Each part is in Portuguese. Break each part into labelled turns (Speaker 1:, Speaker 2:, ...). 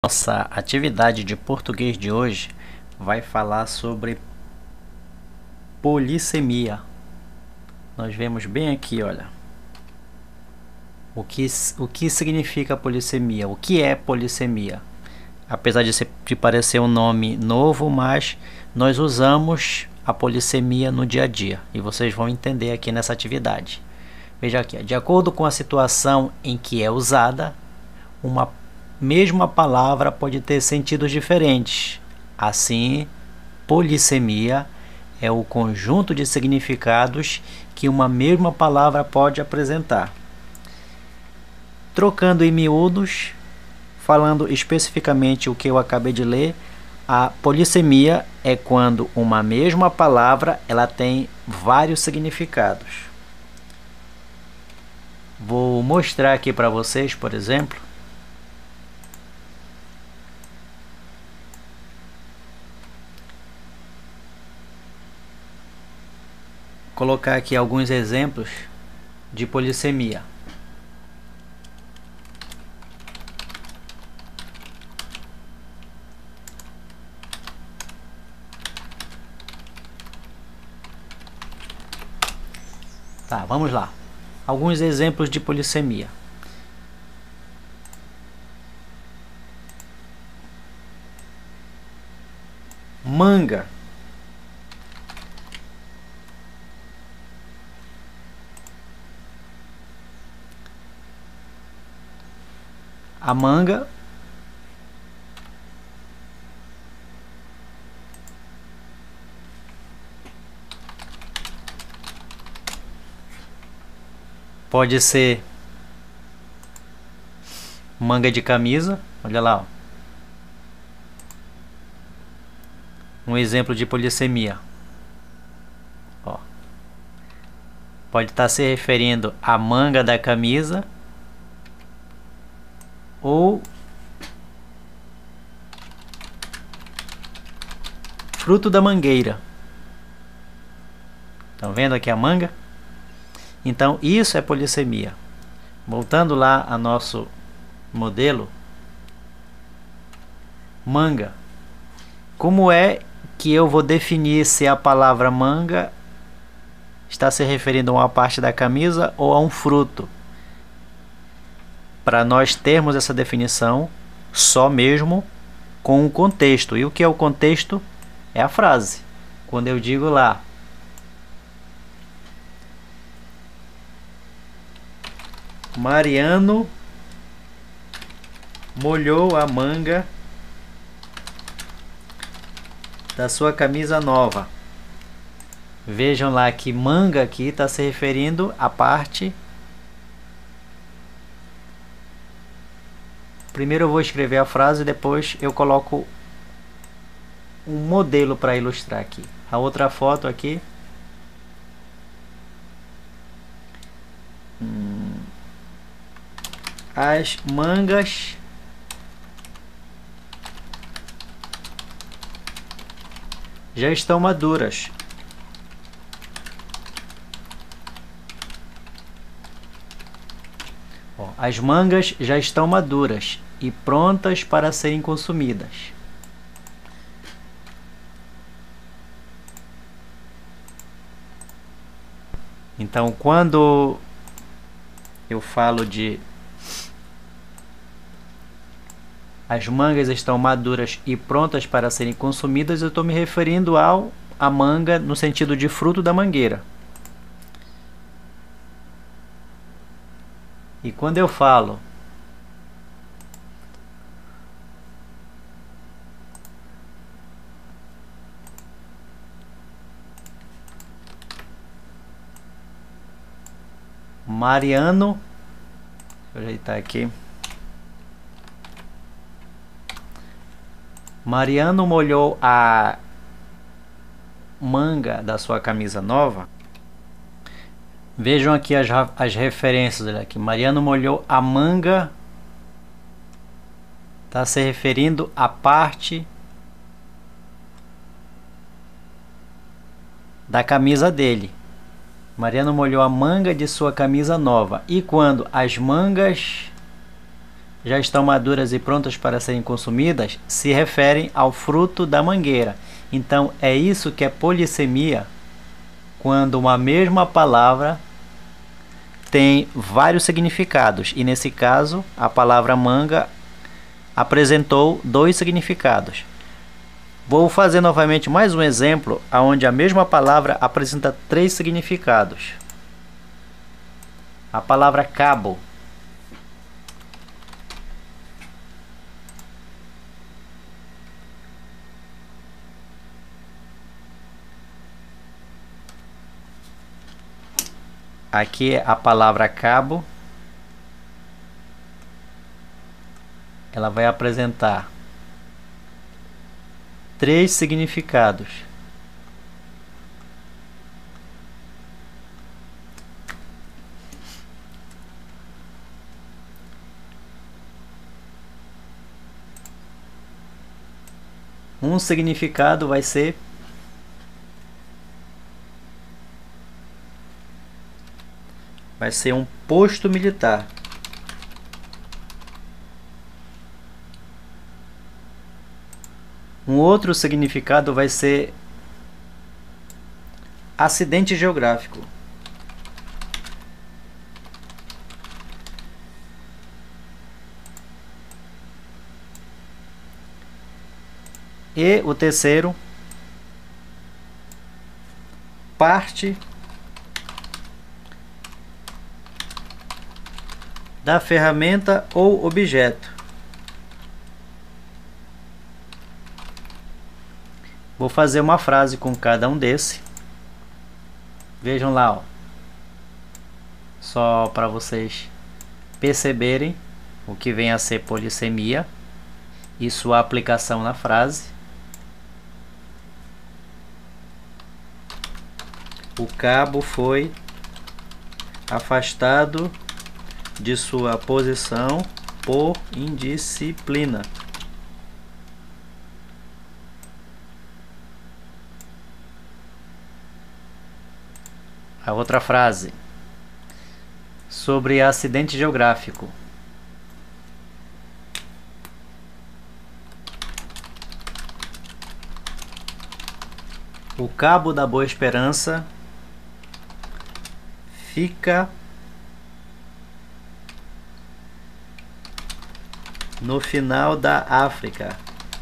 Speaker 1: Nossa atividade de português de hoje vai falar sobre polissemia. Nós vemos bem aqui, olha, o que significa polissemia, o que é polissemia. Apesar de parecer um nome novo, mas nós usamos a polissemia no dia a dia e vocês vão entender aqui nessa atividade. Veja aqui, de acordo com a situação em que é usada, uma mesma palavra pode ter sentidos diferentes. Assim, polissemia é o conjunto de significados que uma mesma palavra pode apresentar. Trocando em miúdos, falando especificamente o que eu acabei de ler, a polissemia é quando uma mesma palavra ela tem vários significados. Vou mostrar aqui para vocês, por exemplo, colocar aqui alguns exemplos de polissemia. Tá, vamos lá. Alguns exemplos de polissemia. Manga. A manga pode ser manga de camisa, olha lá, ó. Um exemplo de polissemia. Ó. Pode estar se referindo à manga da camisa ou fruto da mangueira. Estão vendo aqui a manga? Então isso é polissemia. Voltando lá a nosso modelo, manga. Como é que eu vou definir se a palavra manga está se referindo a uma parte da camisa ou a um fruto? Para nós termos essa definição, só mesmo com o contexto. E o que é o contexto? É a frase. Quando eu digo lá, Mariano molhou a manga da sua camisa nova. Vejam lá que manga aqui está se referindo à parte. Primeiro eu vou escrever a frase, depois eu coloco um modelo para ilustrar aqui. A outra foto aqui. As mangas já estão maduras. Ó, as mangas já estão maduras e prontas para serem consumidas. Então, quando eu falo de as mangas estão maduras e prontas para serem consumidas, eu estou me referindo à manga no sentido de fruto da mangueira. E quando eu falo Mariano, deixa eu ajeitar aqui. Mariano molhou a manga da sua camisa nova. Vejam aqui as referências. Olha aqui. Mariano molhou a manga. Está se referindo à parte da camisa dele. Mariano molhou a manga de sua camisa nova. E quando as mangas já estão maduras e prontas para serem consumidas, se referem ao fruto da mangueira. Então, é isso que é polissemia, quando uma mesma palavra tem vários significados. E nesse caso, a palavra manga apresentou 2 significados. Vou fazer novamente mais um exemplo onde a mesma palavra apresenta 3 significados. A palavra cabo. Aqui a palavra cabo, ela vai apresentar 3 significados. Um significado vai ser um posto militar. Um outro significado vai ser acidente geográfico. E o terceiro, parte da ferramenta ou objeto. Vou fazer uma frase com cada um desse. Vejam lá, ó. Só para vocês perceberem o que vem a ser polissemia e sua aplicação na frase. O cabo foi afastado de sua posição por indisciplina. A outra frase, sobre acidente geográfico. O Cabo da Boa Esperança fica no final da África.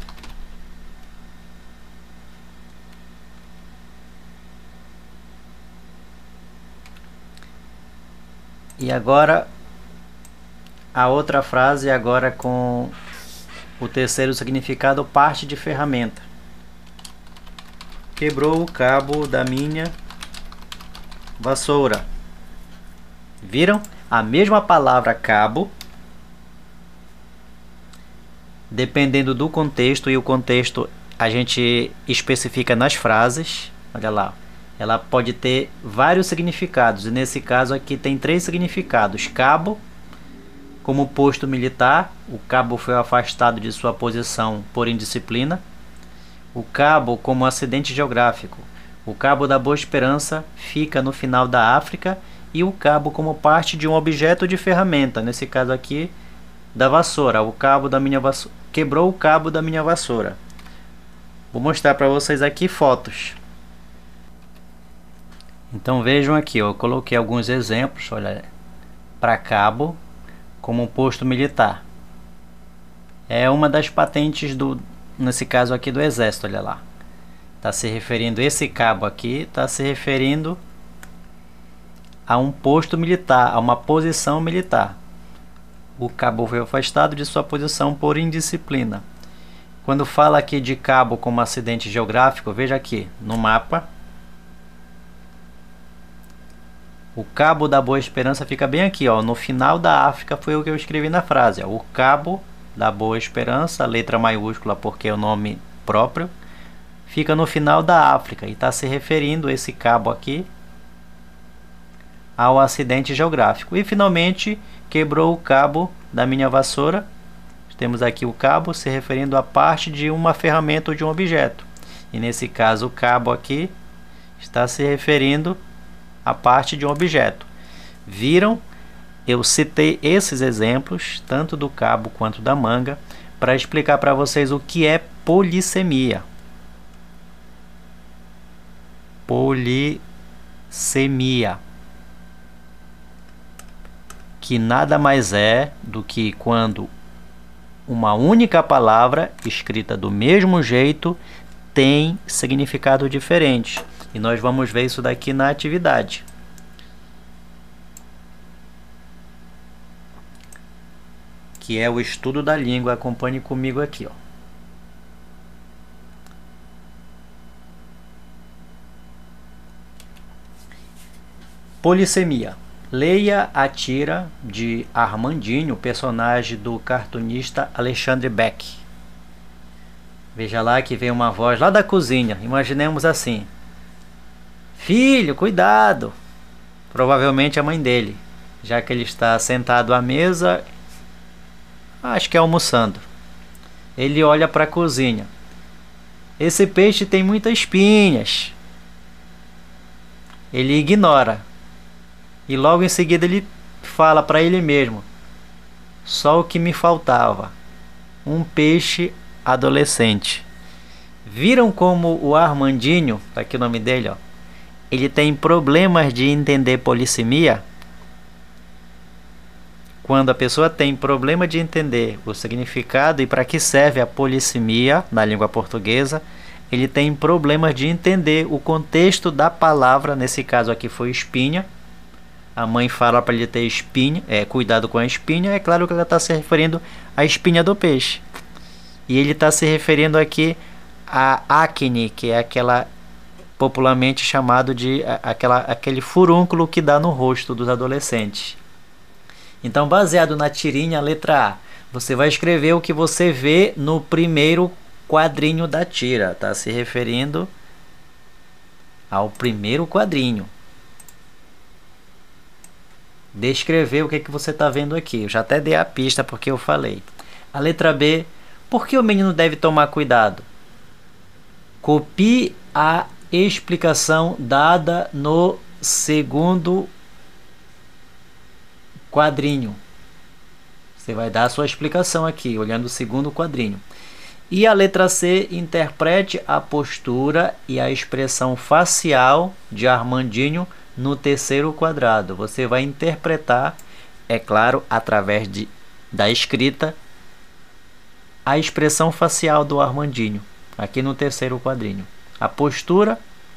Speaker 1: E agora a outra frase, agora com o terceiro significado, parte de ferramenta. Quebrou o cabo da minha vassoura. Viram? A mesma palavra cabo, dependendo do contexto, e o contexto a gente especifica nas frases. Olha lá, ela pode ter vários significados, e nesse caso aqui tem 3 significados. Cabo, como posto militar, o cabo foi afastado de sua posição por indisciplina. O cabo como acidente geográfico, o Cabo da Boa Esperança fica no final da África, e o cabo como parte de um objeto de ferramenta, nesse caso aqui da vassoura. O cabo da minha vassoura, quebrou o cabo da minha vassoura. Vou mostrar para vocês aqui fotos. Então vejam aqui, eu coloquei alguns exemplos, olha, para cabo como um posto militar. É uma das patentes nesse caso aqui do exército, olha lá. Está se referindo, esse cabo aqui está se referindo a um posto militar, a uma posição militar. O cabo foi afastado de sua posição por indisciplina. Quando fala aqui de cabo como acidente geográfico, veja aqui no mapa. O Cabo da Boa Esperança fica bem aqui, ó, no final da África, foi o que eu escrevi na frase, ó. O Cabo da Boa Esperança, letra maiúscula porque é o nome próprio, fica no final da África, e está se referindo esse cabo aqui ao acidente geográfico. E finalmente, quebrou o cabo da minha vassoura. Temos aqui o cabo se referindo a parte de uma ferramenta ou de um objeto, e nesse caso o cabo aqui está se referindo a parte de um objeto. Viram? eu citei esses exemplos, tanto do cabo quanto da manga, para explicar para vocês o que é polissemia. Polissemia, que nada mais é do que quando uma única palavra, escrita do mesmo jeito, tem significado diferente. E nós vamos ver isso daqui na atividade. Que é o estudo da língua. Acompanhe comigo aqui, ó. Polissemia. Leia a tira de Armandinho, personagem do cartunista Alexandre Beck. Veja lá que vem uma voz lá da cozinha. Imaginemos assim: filho, cuidado! Provavelmente a mãe dele, já que ele está sentado à mesa, acho que é almoçando. Ele olha para a cozinha. Esse peixe tem muitas espinhas. Ele ignora. E logo em seguida ele fala para ele mesmo: só o que me faltava, um peixe adolescente. Viram como o Armandinho, tá aqui o nome dele, ó, ele tem problemas de entender polissemia? Quando a pessoa tem problema de entender o significado e para que serve a polissemia na língua portuguesa, ele tem problemas de entender o contexto da palavra. Nesse caso aqui foi espinha. A mãe fala para ele ter espinha, cuidado com a espinha. É claro que ela está se referindo à espinha do peixe. E ele está se referindo aqui à acne, que é aquela popularmente chamado de aquele furúnculo que dá no rosto dos adolescentes. Então, baseado na tirinha, letra A, você vai escrever o que você vê no primeiro quadrinho da tira. Está se referindo ao primeiro quadrinho. Descrever o que você está vendo aqui. Eu já até dei a pista porque eu falei. A letra B, por que o menino deve tomar cuidado? Copie a explicação dada no segundo quadrinho. Você vai dar a sua explicação aqui, olhando o segundo quadrinho. E a letra C, interprete a postura e a expressão facial de Armandinho no terceiro quadrado. Você vai interpretar, é claro, através da escrita, a expressão facial do Armandinho, aqui no terceiro quadrinho. A postura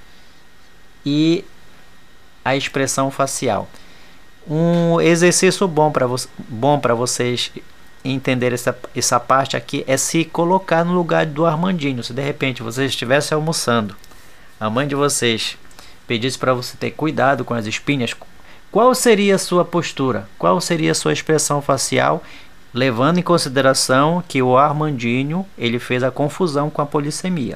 Speaker 1: e a expressão facial. Um exercício bom para vocês entenderem essa parte aqui é se colocar no lugar do Armandinho. Se de repente vocês estivessem almoçando, a mãe de vocês pedisse para você ter cuidado com as espinhas, qual seria a sua postura? Qual seria a sua expressão facial, levando em consideração que o Armandinho ele fez a confusão com a polissemia?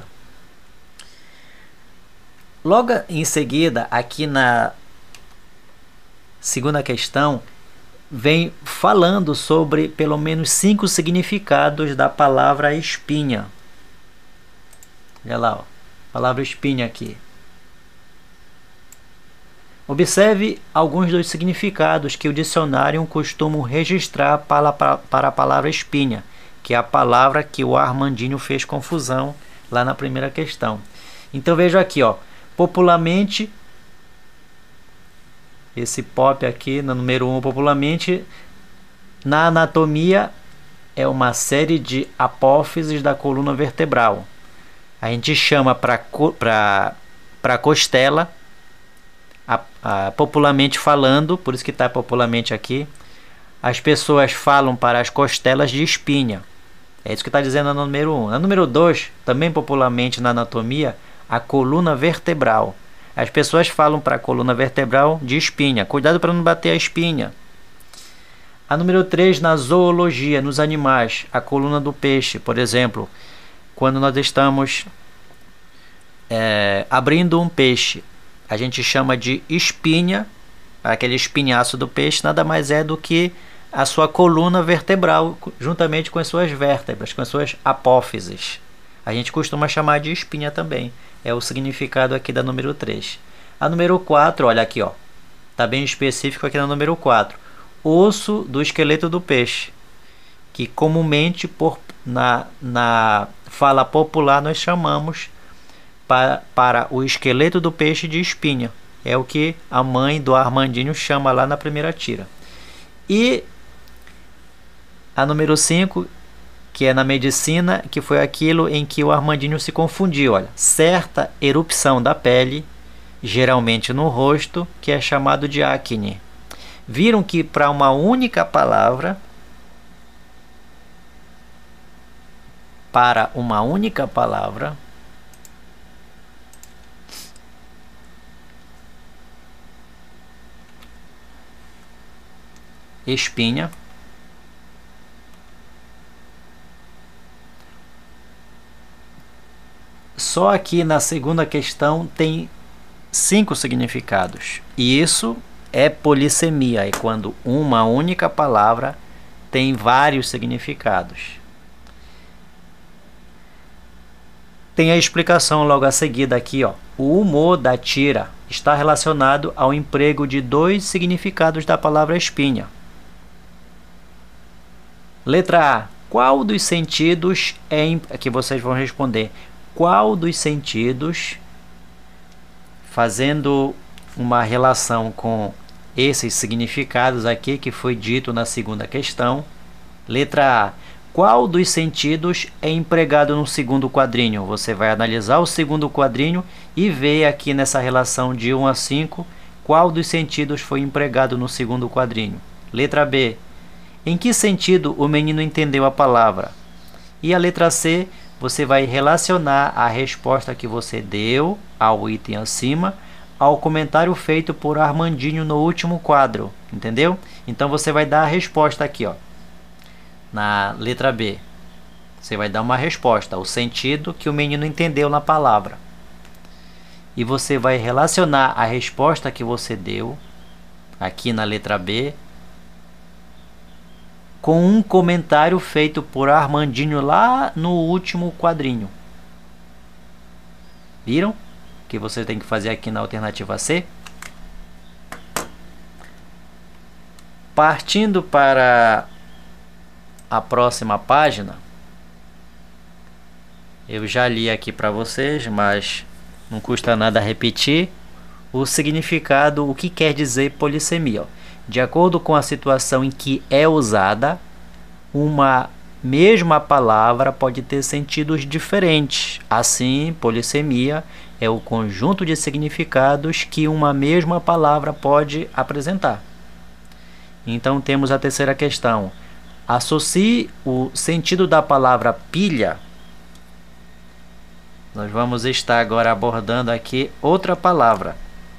Speaker 1: Logo em seguida, aqui na segunda questão, vem falando sobre pelo menos 5 significados da palavra espinha. Olha lá, ó, palavra espinha aqui. Observe alguns dos significados que o dicionário costuma registrar para a palavra espinha, que é a palavra que o Armandinho fez confusão lá na primeira questão. Então veja aqui, ó, popularmente, esse pop aqui no número 1, popularmente, na anatomia é uma série de apófises da coluna vertebral. A gente chama para costela, popularmente falando, por isso que está popularmente aqui, as pessoas falam para as costelas de espinha. É isso que está dizendo no número 1. No número 2, também popularmente na anatomia, a coluna vertebral. As pessoas falam para a coluna vertebral de espinha. Cuidado para não bater a espinha. A número 3, na zoologia, nos animais, a coluna do peixe. Por exemplo, quando nós estamos abrindo um peixe, a gente chama de espinha. Aquele espinhaço do peixe nada mais é do que a sua coluna vertebral, juntamente com as suas vértebras, com as suas apófises. A gente costuma chamar de espinha também. É o significado aqui da número 3. A número 4, olha aqui, ó. Está bem específico aqui na número 4. osso do esqueleto do peixe, que comumente na fala popular nós chamamos para o esqueleto do peixe de espinha. É o que a mãe do Armandinho chama lá na primeira tira. E a número 5, que é na medicina, que foi aquilo em que o Armandinho se confundiu. Olha, certa erupção da pele, geralmente no rosto, que é chamado de acne. Viram que para uma única palavra, espinha, só aqui na segunda questão tem 5 significados. E isso é polissemia, é quando uma única palavra tem vários significados. Tem a explicação logo a seguir aqui, ó. O humor da tira está relacionado ao emprego de 2 significados da palavra espinha. Letra A. Qual dos sentidos Aqui vocês vão responder. Qual dos sentidos, fazendo uma relação com esses significados aqui que foi dito na segunda questão. Letra A. Qual dos sentidos é empregado no segundo quadrinho? Você vai analisar o segundo quadrinho e ver aqui nessa relação de 1 a 5 qual dos sentidos foi empregado no segundo quadrinho. Letra B. Em que sentido o menino entendeu a palavra? E a letra C, você vai relacionar a resposta que você deu ao item acima ao comentário feito por Armandinho no último quadro, entendeu? Então você vai dar a resposta aqui, ó. Na letra B, você vai dar uma resposta, o sentido que o menino entendeu na palavra. E você vai relacionar a resposta que você deu aqui na letra B com um comentário feito por Armandinho lá no último quadrinho. Viram? O que você tem que fazer aqui na alternativa C? Partindo para a próxima página, eu já li aqui para vocês, mas não custa nada repetir o significado, o que quer dizer polissemia. De acordo com a situação em que é usada, uma mesma palavra pode ter sentidos diferentes. Assim, polissemia é o conjunto de significados que uma mesma palavra pode apresentar. Então temos a terceira questão. Associe o sentido da palavra pilha. Nós vamos estar agora abordando aqui outra palavra.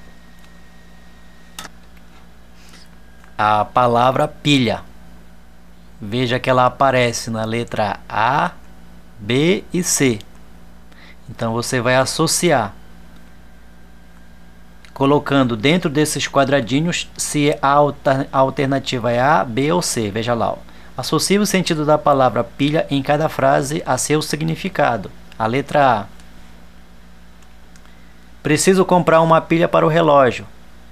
Speaker 1: A palavra pilha. Veja que ela aparece na letra A, B e C. Então você vai associar, colocando dentro desses quadradinhos se a alternativa é A, B ou C. Veja lá, ó. Associe o sentido da palavra pilha em cada frase a seu significado. A letra A. Preciso comprar uma pilha para o relógio.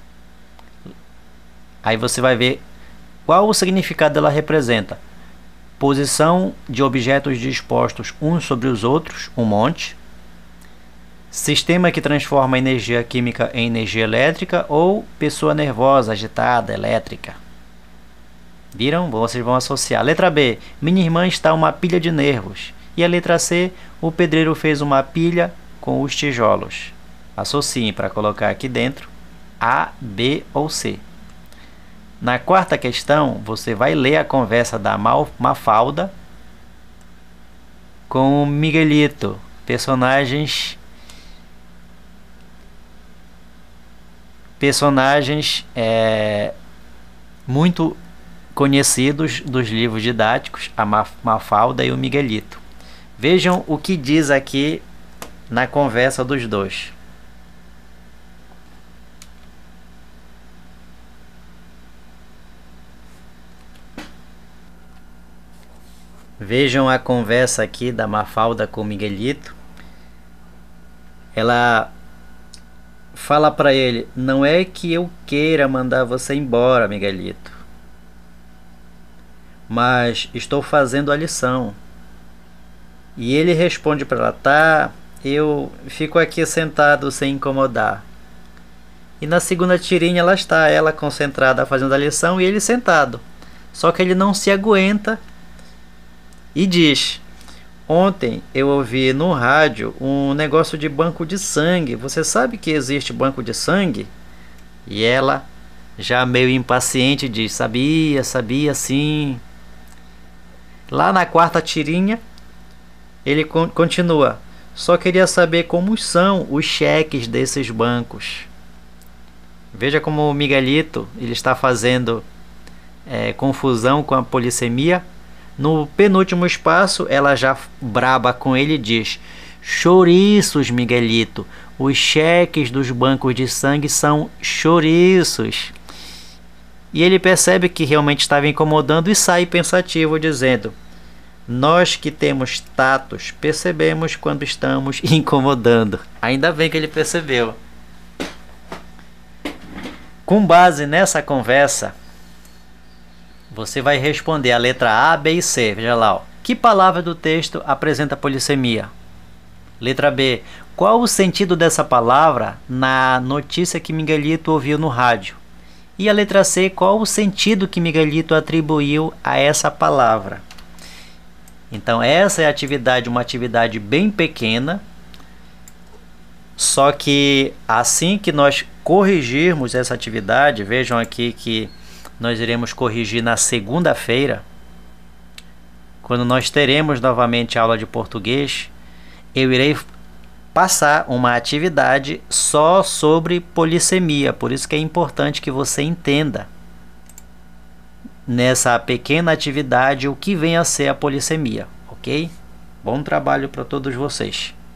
Speaker 1: Aí você vai ver qual o significado dela representa. Posição de objetos dispostos uns sobre os outros, um monte. Sistema que transforma energia química em energia elétrica ou pessoa nervosa, agitada, elétrica. Viram? Vocês vão associar. Letra B. Minha irmã está uma pilha de nervos. E a letra C. O pedreiro fez uma pilha com os tijolos. Associem para colocar aqui dentro A, B ou C. Na quarta questão, você vai ler a conversa da Mafalda com o Miguelito, personagens muito conhecidos dos livros didáticos, a Mafalda e o Miguelito. Vejam o que diz aqui na conversa dos dois. Vejam a conversa aqui da Mafalda com o Miguelito. Ela fala para ele: não é que eu queira mandar você embora, Miguelito. mas estou fazendo a lição. E ele responde para ela: tá, eu fico aqui sentado sem incomodar. E na segunda tirinha lá está ela concentrada fazendo a lição e ele sentado. Só que ele não se aguenta e diz: ontem eu ouvi no rádio um negócio de banco de sangue. Você sabe que existe banco de sangue? E ela, já meio impaciente, diz: sabia sim. Lá na quarta tirinha, ele continua: só queria saber como são os cheques desses bancos. Veja como o Miguelito ele está fazendo confusão com a polissemia. No penúltimo espaço, ela já braba com ele diz: chouriços, Miguelito, os cheques dos bancos de sangue são chouriços. E ele percebe que realmente estava incomodando e sai pensativo dizendo: nós que temos tatos percebemos quando estamos incomodando. Ainda bem que ele percebeu. Com base nessa conversa, você vai responder a letra A, B e C. Veja lá, ó. Que palavra do texto apresenta polissemia? Letra B. Qual o sentido dessa palavra na notícia que Miguelito ouviu no rádio? E a letra C. Qual o sentido que Miguelito atribuiu a essa palavra? Então essa é a atividade, uma atividade bem pequena. Só que assim que nós corrigirmos essa atividade, vejam aqui que nós iremos corrigir na segunda-feira, quando nós teremos novamente aula de português, eu irei passar uma atividade só sobre polissemia. Por isso que é importante que você entenda nessa pequena atividade o que vem a ser a polissemia, ok? Bom trabalho para todos vocês.